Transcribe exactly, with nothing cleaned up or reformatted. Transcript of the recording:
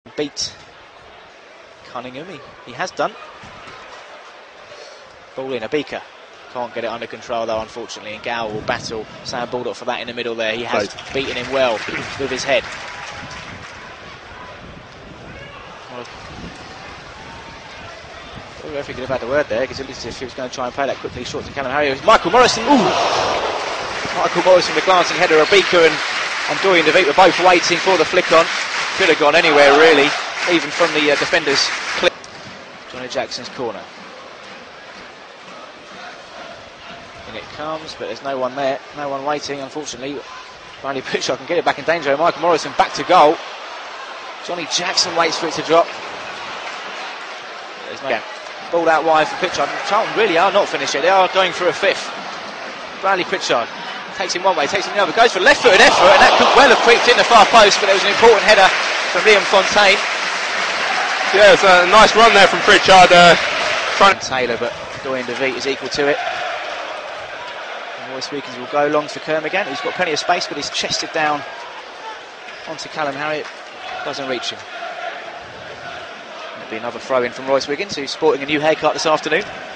beat Cunningham, he, he has done. Ball in, Abika can't get it under control though, unfortunately, and Gow will battle Sam Baldock for that in the middle there. He has right. beaten him well with his head. Well, the referee could have had the word there, because it looks as if he was going to try and play that quickly short to Callum Harry. It was Michael Morrison. Ooh. Michael Morrison, the glancing header. Abika and, and Dorian DeVeet were both waiting for the flick on. Could have gone anywhere really, even from the uh, defender's clip. Johnny Jackson's corner. In it comes, but there's no one there, no one waiting, unfortunately. Riley Pritchard can get it back in danger. Michael Morrison back to goal. Johnny Jackson waits for it to drop. There's no yeah. Ball out wide for Pritchard. Charlton really are not finished yet, they are going for a fifth. Bradley Pritchard takes him one way, takes him the other, goes for left-footed effort, and that could well have creeped in the far post, but there was an important header from Liam Fontaine. Yeah, it's a nice run there from Pritchard. Uh, trying Taylor, but Dorian DeVeet is equal to it. Royce Wiggins will go long for Kermagan. He's got plenty of space, but he's chested down onto Callum Harriott. Doesn't reach him. There'll be another throw in from Royce Wiggins, who's sporting a new haircut this afternoon.